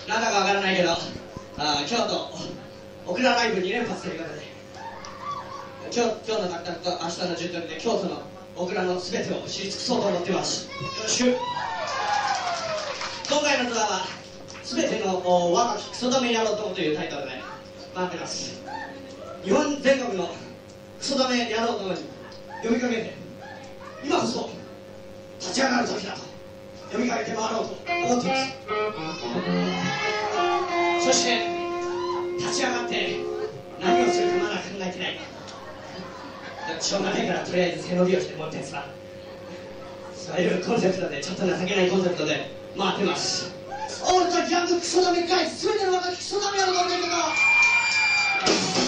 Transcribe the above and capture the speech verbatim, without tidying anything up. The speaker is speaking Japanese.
なんだかわからないけど、あ京都オクラライブに連発ということで、今日今日のたったと明日の順取りで京都のオクラの全てを知り尽くそうと思っています。よろしく。今回のツアーは全ての若きクソダメ野郎どもというタイトルで回ってます。日本全国のクソダメ野郎どもに呼びかけて、今こそ立ち上がる時だと呼びかけて回ろうと思っています。そして立ち上がって何をするかまだ考えてない。しょうがないからとりあえず背伸びをして持ってんすわ。そういうコンセプトで、ちょっと情けないコンセプトで回ってます。オールザギャングクソダメガイズ、全ての若きクソダメ野郎どもということ。